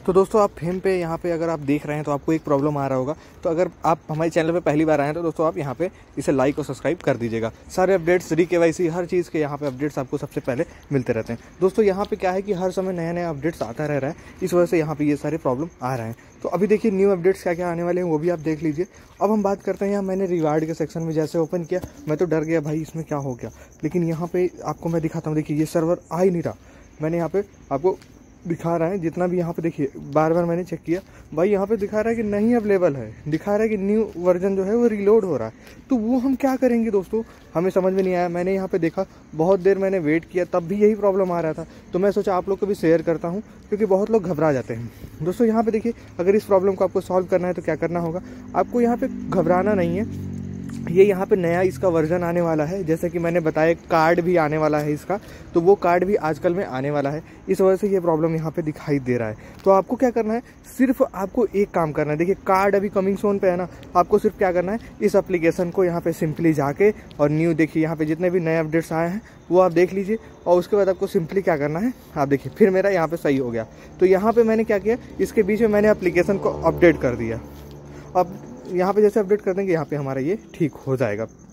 तो दोस्तों आप फेम पे यहाँ पे अगर आप देख रहे हैं तो आपको एक प्रॉब्लम आ रहा होगा। तो अगर आप हमारे चैनल पे पहली बार आए हैं तो दोस्तों आप यहाँ पे इसे लाइक और सब्सक्राइब कर दीजिएगा। सारे अपडेट्स KYC हर चीज़ के यहाँ पे अपडेट्स आपको सबसे पहले मिलते रहते हैं। दोस्तों यहाँ पे क्या है कि हर समय नया नया अपडेट्स आता रह रहा है, इस वजह से यहाँ पे ये सारे प्रॉब्लम आ रहे हैं। तो अभी देखिए न्यू अपडेट्स क्या क्या आने वाले हैं वो भी आप देख लीजिए। अब हम बात करते हैं, यहाँ मैंने रिवार्ड के सेक्शन में जैसे ओपन किया मैं तो डर गया भाई इसमें क्या हो गया, लेकिन यहाँ पे आपको मैं दिखाता हूँ। देखिए ये सर्वर आ ही नहीं रहा, मैंने यहाँ पे आपको दिखा रहा है जितना भी यहाँ पे देखिए बार बार मैंने चेक किया भाई यहाँ पे दिखा रहा है कि नहीं अवेलेबल है, दिखा रहा है कि न्यू वर्जन जो है वो रीलोड हो रहा है। तो वो हम क्या करेंगे दोस्तों, हमें समझ में नहीं आया। मैंने यहाँ पे देखा, बहुत देर मैंने वेट किया, तब भी यही प्रॉब्लम आ रहा था। तो मैं सोचा आप लोग को भी शेयर करता हूँ क्योंकि बहुत लोग घबरा जाते हैं। दोस्तों यहाँ पे देखिए अगर इस प्रॉब्लम को आपको सॉल्व करना है तो क्या करना होगा, आपको यहाँ पे घबराना नहीं है। ये यहाँ पे नया इसका वर्जन आने वाला है, जैसे कि मैंने बताया कार्ड भी आने वाला है इसका, तो वो कार्ड भी आजकल में आने वाला है। इस वजह से ये प्रॉब्लम यहाँ पे दिखाई दे रहा है। तो आपको क्या करना है, सिर्फ आपको एक काम करना है। देखिए कार्ड अभी कमिंग सोन पे है ना, आपको सिर्फ क्या करना है, इस एप्लीकेशन को यहाँ पे सिंपली जाके और न्यू देखिए यहाँ पे जितने भी नए अपडेट्स आए हैं वो आप देख लीजिए। और उसके बाद आपको सिंपली क्या करना है, आप देखिए फिर मेरा यहाँ पे सही हो गया। तो यहाँ पे मैंने क्या किया, इसके बीच में मैंने एप्लीकेशन को अपडेट कर दिया। अब यहाँ पे जैसे अपडेट कर देंगे यहाँ पे हमारा ये ठीक हो जाएगा।